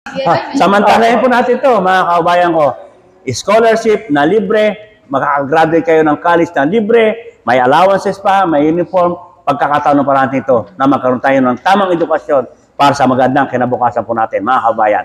Samantalahin po natin ito, mga kabayan ko. Scholarship na libre, makakagraduate kayo ng college na libre, may allowances pa, may uniform, pagkakataon pa natin ito na magkaroon tayo ng tamang edukasyon para sa magandang kinabukasan po natin, mga kabayan.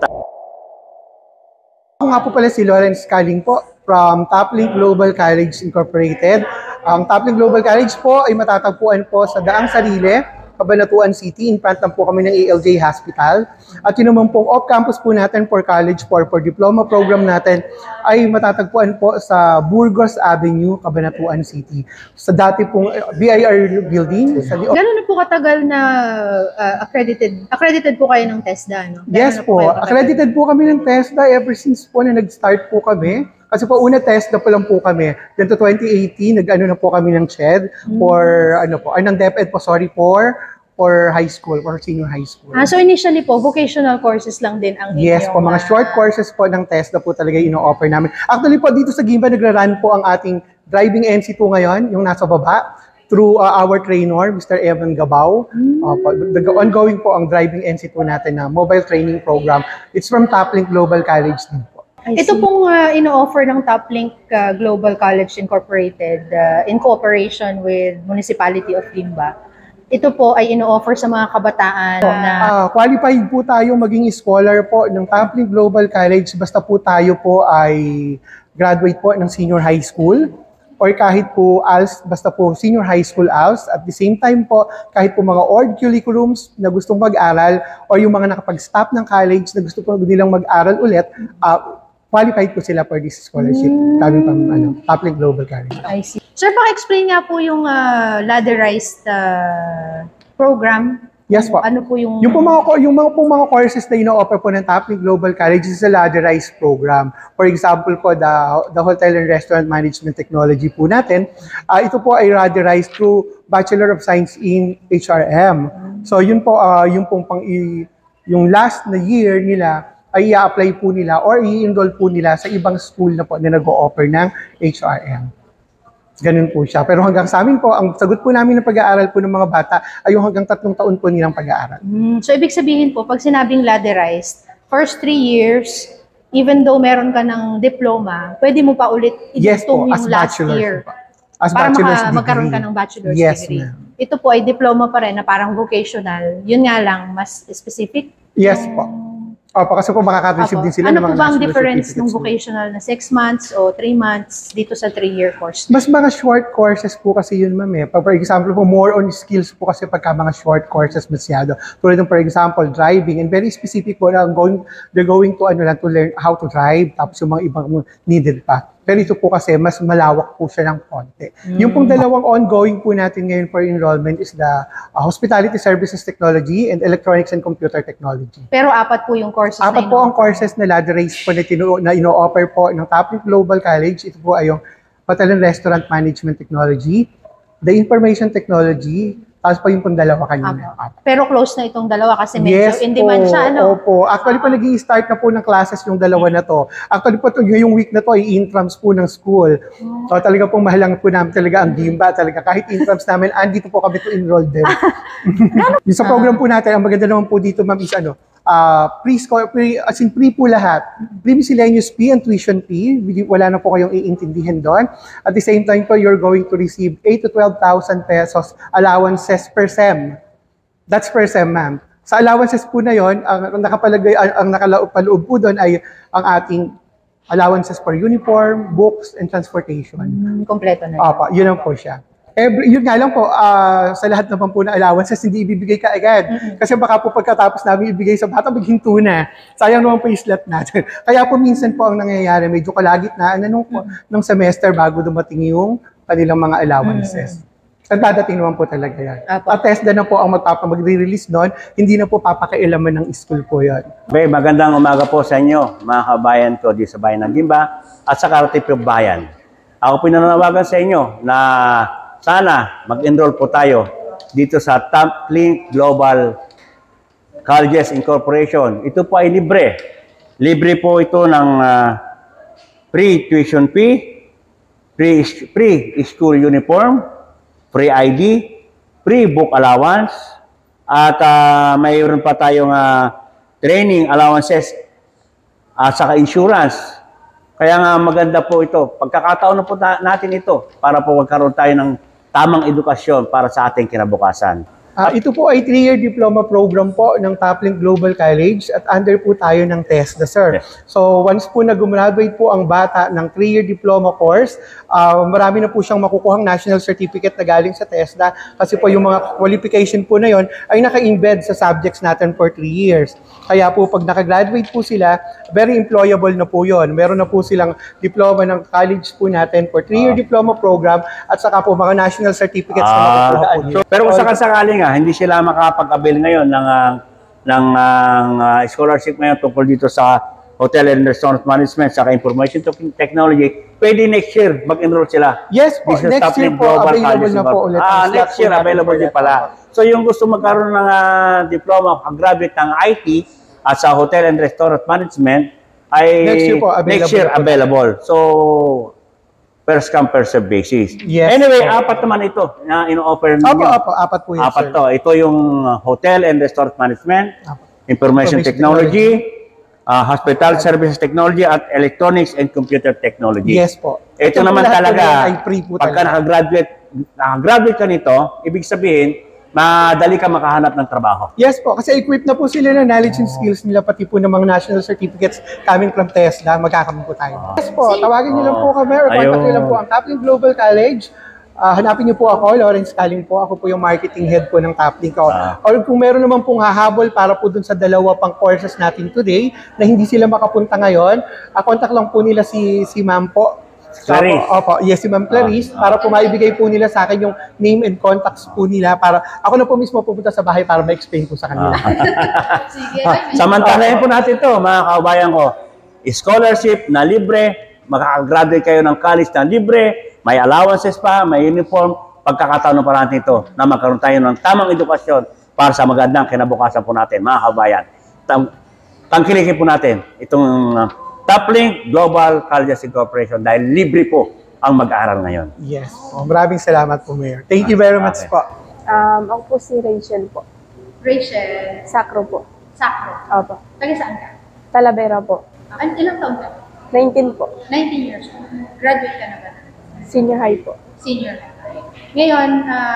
Ako nga po pala si Lawrence Caling po from Toplink Global College Incorporated. Ang Toplink Global College po ay matatagpuan po sa Daang Sarile, Cabanatuan City. In front lang po kami ng ALJ Hospital. At yun naman pong off-campus po natin for college for diploma program natin ay matatagpuan po sa Burgos Avenue, Cabanatuan City. Sa dati pong BIR building. Gano'n na po katagal na accredited po kayo ng TESDA, no? Yes po, accredited po kami ng TESDA ever since po na nag-start po kami. Kasi po una TESDA pa lang po kami. Then to 2018, nag-ano na po kami ng CHED for ano po, ng DepEd po, sorry, for high school, or senior high school. So initially po, vocational courses lang din ang inyong... Yes po, mga short courses po ng TESDA po talaga ino-offer namin. Actually po, dito sa Gimba, nagra-run po ang ating driving NC2 ngayon, yung nasa baba, through our trainer, Mr. Evan Gabao. Ongoing po ang driving NC2 natin na mobile training program. It's from Toplink Global College din po. Ito pong ino-offer ng Toplink Global College Incorporated in cooperation with Municipality of Gimba. Ito po ay ino-offer sa mga kabataan na... Qualified po tayo maging scholar po ng Toplink Global College basta po tayo po ay graduate po ng senior high school or kahit po ALS, basta po senior high school ALS. At the same time po, kahit po mga ORD curriculums na gustong mag-aral or yung mga nakapag-stop ng college na gusto po nilang mag-aral ulit, qualified po sila for this scholarship coming from Toplink Global College. I see. Sir, paki-explain nga po yung ladderized program. Yes po. Ano po yung... Yung mga courses na ino-offer po ng Toplink Global College is a ladderized program. For example po, the Hotel and Restaurant Management Technology po natin, ito po ay ladderized through Bachelor of Science in HRM. So yun po, yung last na year nila, ay i-apply po nila or i-enroll po nila sa ibang school na po na nag-o-offer ng HRM. Ganun po siya. Pero hanggang sa amin po, ang sagot po namin ng pag-aaral po ng mga bata ay yung hanggang 3 taon po nilang pag-aaral. So ibig sabihin po, pag sinabing ladderized, first 3 years, even though meron ka ng diploma, pwede mo pa ulit idugtong yung last year. As para bachelor's magkaroon ka ng bachelor's degree. Ito po ay diploma pa rin na parang vocational. Yun nga lang, mas specific. Yes po. Opo, kasi po makaka-receive din sila ng mga... Ano po ba ang difference ng vocational na 6 months o 3 months dito sa 3-year course? Mas mga short courses po kasi yun, ma'am eh. For example po, more on skills po kasi pagka mga short courses masyado. Tulad ng, for example, driving. And very specific po na they're going to learn how to drive. Tapos yung mga ibang needed pa. Pero ito po kasi mas malawak po siya ng konti. Yung pong dalawang ongoing po natin ngayon for enrollment is the Hospitality Services Technology and Electronics and Computer Technology. Pero 4 po yung courses na po ang courses na ladderized po na ino-offer po ng Toplink Global College. Ito po ay yung Hotel and Restaurant Management Technology, the Information Technology, tapos po yung pong dalawa kanina. Pero close na itong dalawa kasi medyo in demand siya, ano? Opo. Actually po, nag-i-start na po ng classes yung dalawa na to. Actually po, yung week na to ay intrams po ng school. So talaga pong mahalang po namin talaga ang Gimba. Talaga kahit intrams namin, andito po kami to enroll din. Yung sa program po natin, ang maganda naman po dito, ma'am, is free po lahat. Free miscellaneous fee and tuition fee. Wala na po kayong iintindihan doon. At the same time po, you're going to receive 8,000 to 12,000 pesos allowances per SEM. That's per SEM, ma'am. Sa allowances po na yon, ang nakaloob po doon ay ang ating allowances for uniform, books, and transportation. Kompleto na. Opo, yun ang po siya. Yun nga lang po, sa lahat naman po na allowances, hindi ibibigay ka agad. Kasi baka po pagkatapos namin ibigay sa bata, maghinto na. Sayang naman po yung slot natin. Kaya po minsan po ang nangyayari, medyo kalagitnaan ng semester bago dumating yung kanilang mga allowances. At dadating naman po talaga yan. At TESDA na po ang magre-release noon, hindi na po papakailaman ng school po yan. Magandang umaga po sa inyo, mga kabayan ko di sa bayan ng Gimba at sa Karatipyo Bayan. Ako pinananawagan sa inyo na sana mag-enroll po tayo dito sa Toplink Global Colleges Incorporation. Ito po ay libre. Libre po ito ng free tuition fee, free school uniform, free ID, free book allowance, at mayroon pa tayong training allowances, at saka insurance. Kaya nga maganda po ito. Pagkakataon na po natin ito para po magkaroon tayo ng tamang edukasyon para sa ating kinabukasan. Ito po ay 3-year diploma program po ng Toplink Global College at under po tayo ng TESDA, sir. Yes. So once po na gumraduate po ang bata ng 3-year diploma course, marami na po siyang makukuhang national certificate na galing sa TESDA kasi po yung mga qualification po na yon ay naka-embed sa subjects natin for 3 years. Kaya po pag nakagraduate po sila, very employable na po yon. Meron na po silang diploma ng college po natin for 3-year diploma program at saka po mga national certificates na makukuha po nila. Pero kung sakasakali nga, hindi sila makapag-avail ngayon ng scholarship ngayon tungkol dito sa Hotel and Restaurant Management saka Information Technology, pwede next year mag-enroll sila. Yes po, This is next year Toplink po Global available College na po ulit. next year available din pala. So yung gusto magkaroon ng diploma, graduate ng IT at sa Hotel and Restaurant Management ay next year po available. So first come, first serve basis. Yes. Anyway, apat naman ito na ino-offer ninyo. Apat po yun, Apat sir. to. Ito yung Hotel and Restaurant Management, Information Technology, Hospital Services Technology, at Electronics and Computer Technology. Yes po. Ito po naman lahat po talaga, yan ay free po pagka talaga. nakagraduate ka nito, ibig sabihin, madali ka makahanap ng trabaho. Yes po, kasi equipped na po sila ng knowledge and skills nila, pati po ng mga national certificates coming from TESDA, magkakaroon po tayo. Yes po, tawagin niyo lang po kami or contact niyo lang po ang Toplink Global College. Hanapin niyo po ako, Lawrence Caling po. Ako po yung marketing head po ng Toplink. Or kung meron naman pong hahabol para po dun sa dalawa pang courses natin today na hindi sila makapunta ngayon, contact lang po nila si ma'am po. Clarice. Opo, yes, si Ma'am Clarice, para po maibigay po nila sa akin yung name and contacts po nila para ako na po mismo pupunta sa bahay para ma-explain po sa kanila. Sige. Samantalahin po natin to, mga kabayan ko. Scholarship na libre, makakagraduate kayo ng college na libre, may allowances pa, may uniform, pagkakataon pa natin ito na magkaroon tayo ng tamang edukasyon para sa magandang kinabukasan po natin, mga kabayan. Tangkilikin po natin itong Toplink Global Colleges Incorporation dahil libre po ang mag-aaral ngayon. Yes po. Maraming salamat po, Mayor. Thank you very much po. Ako po si Rachel po. Rachel Sacro po. Sacro. Opo. Taga saan ka? Talavera po. Ilang taon ka? 19 po. 19 years old. Graduate ka na ba? Senior high po. Senior high. Ngayon,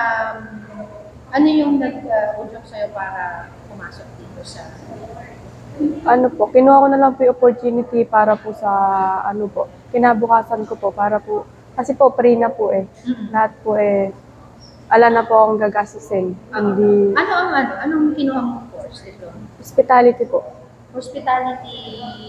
ano yung nag-udyok sa'yo para pumasok dito sa... Ano po, kinuha ko na lang po yung opportunity para po sa, ano po, kinabukasan ko po, para po, kasi po, free na po eh. Lahat po eh, ala na po akong gagastusin. Hindi, Anong kinuha mong course dito? hospitality po. Hospitality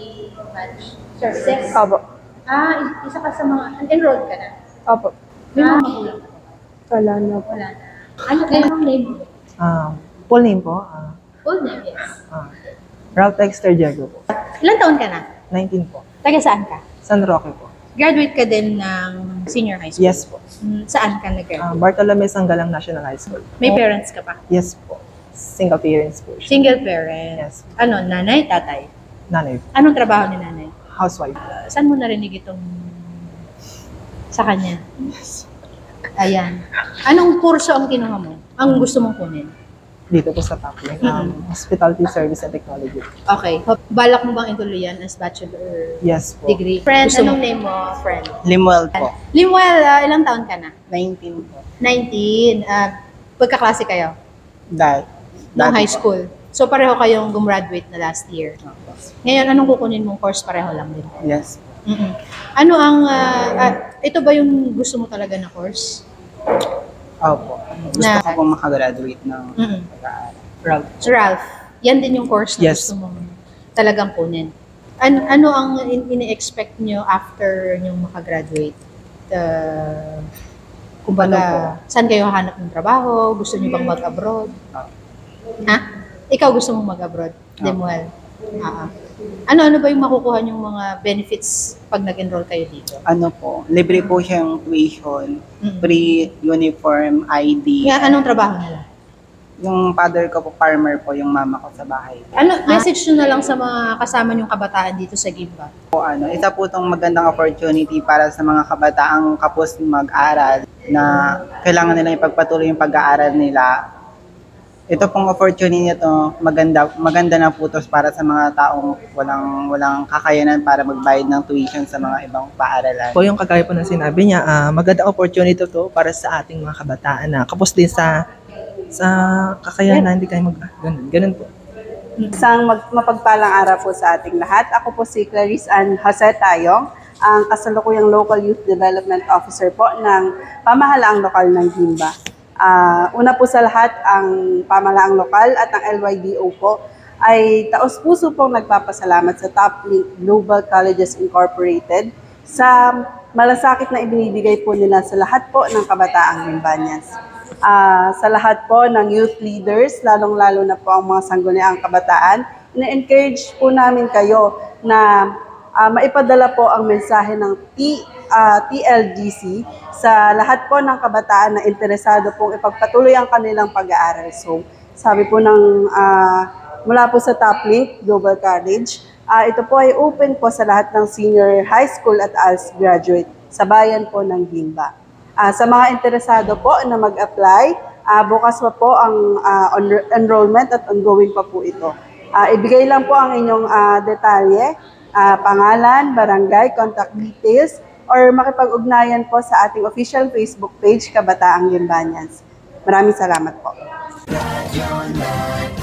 Services? Opo. Isa ka sa mga, enrolled ka na? Opo. May mga magulang ka? Wala na po. Wala na. Ano ang name mo? Full name po, Full name, yes. Ralph Dexter Diego po. Ilan taon ka na? 19 po. Taga saan ka? San Roque po. Graduate ka din ng senior high school? Yes po. Saan ka nag-graduate? Bartolome Sanggalang National High School. May parents ka pa? Yes po. Single parents po siya. Single parent? Yes. Ano, nanay, tatay? Nanay po. Anong trabaho ni nanay? Housewife. Saan mo narinig itong sa kanya? Ayan. Anong kurso ang kinuha mo? Ang gusto mong kunin? Dito po sa Toplink. Hospitality Service and Technology. Okay. Balak mo bang ituloy yan as bachelor Yes po. degree? Friend, Gusto anong mo- name mo, friend? Limuel po. Limuel, ilang taon ka na? 19 po. 19. Pagkaklase kayo? Dahil. Noong high school. So pareho kayong gumraduate na last year. Ngayon, anong kukunin mong course? Pareho lang din. Yes po. Ano ang, ito ba yung gusto mo talaga na course? Opo. Gusto Na- ko pong makagraduate ng pag-aaral. Ralph. So Ralph, yan din yung course na Yes. gusto mong talagang kunin. Ano ang ini-expect nyo after nyo makagraduate? Kumbaga, saan kayo hanap ng trabaho? Gusto nyo bang mag-abroad? Ha? Ikaw gusto mong mag-abroad? Demuel? Ano ba yung makukuha yung mga benefits pag nag-enroll kayo dito? Ano po, libre po siyang tuition, free uniform, ID. Anong trabaho nila? Yung father ko po, farmer po, yung mama ko sa bahay. Message nyo na lang sa mga kasama nyong kabataan dito sa Gimba. Po, isa po itong magandang opportunity para sa mga kabataang kapos mag-aral na kailangan nila ipagpatuloy yung pag-aaral nila ito pong opportunity nito, maganda na po to para sa mga taong walang kakayanan para magbayad ng tuition sa mga ibang paaralan. Po yung kagaya po ng sinabi niya, magandang opportunity to para sa ating mga kabataan na kapos din sa kakayanan na hindi kayo ganun po. Isang mapagpalang araw po sa ating lahat. Ako po si Clarice Ann Jose Tayong, ang kasalukuyang Local Youth Development Officer po ng Pamahalaang Lokal ng Gimba. Una po sa lahat, ang Pamahalaang Lokal at ang LYDO po ay taos-puso pong nagpapasalamat sa TopLink Global Colleges Incorporated sa malasakit na ibinibigay po nila sa lahat po ng kabataang Gimbanyas. Sa lahat po ng youth leaders, lalong-lalo na po ang mga sangguniang kabataan, ina-encourage po namin kayo na maipadala po ang mensahe ng TLGC sa lahat po ng kabataan na interesado pong ipagpatuloy ang kanilang pag-aaral. So, sabi po mula po sa TopLink Global College, ito po ay open po sa lahat ng senior high school at ALS graduate sa bayan po ng Gimba. Sa mga interesado po na mag-apply, bukas pa po ang enrollment at ongoing pa po ito. Ibigay lang po ang inyong detalye, pangalan, barangay, contact details, or makipag-ugnayan po sa ating official Facebook page, Kabataang Gimbanyans. Maraming salamat po.